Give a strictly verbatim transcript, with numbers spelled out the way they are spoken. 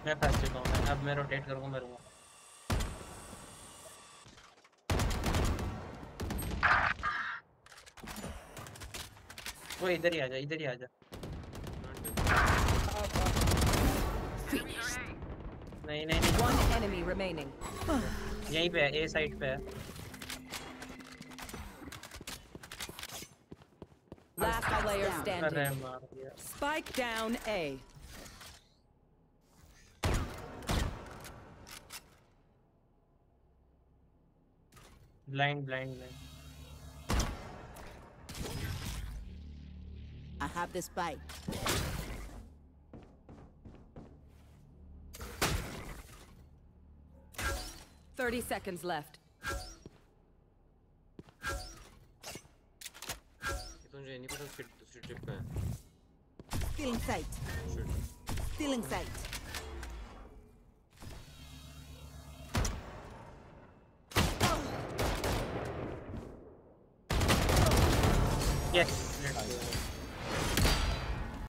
मैं फंस चुका हूँ। मैं अब मैं रोटेट करूँगा, मरूंगा। वो इधर ही आ जा, इधर ही आ जा। नहीं नहीं नहीं, One enemy remaining. यहीं पे है, ए साइड पे है। Last player अरे standing. मार दिया। Spike down A. Blind blind blind. I have the spike. Thirty seconds left. तो मुझे नहीं पता उसकी दूसरी ट्रिप पे है। Still in sight. Still in sight. Yes, let's go.